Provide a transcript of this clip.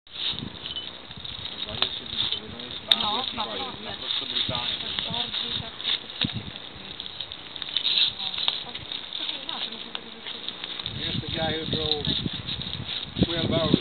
No, naprosto brutálně. Bardziej tak to przecieka sobie. No, to inaczej, muszę tego wyczytać. Here's the guy who drove 12 hours